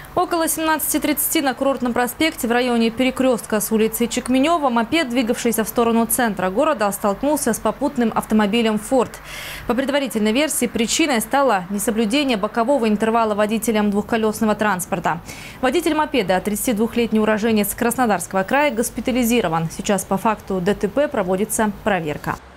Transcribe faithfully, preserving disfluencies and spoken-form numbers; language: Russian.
Около семнадцати тридцати на Курортном проспекте в районе перекрестка с улицы Чекменева мопед, двигавшийся в сторону центра города, столкнулся с попутным автомобилем «Форд». По предварительной версии, причиной стало несоблюдение бокового интервала водителем двухколесного транспорта. Водитель мопеда, тридцатидвухлетний уроженец Краснодарского края, госпитализирован. Сейчас по факту ДТП проводится проверка.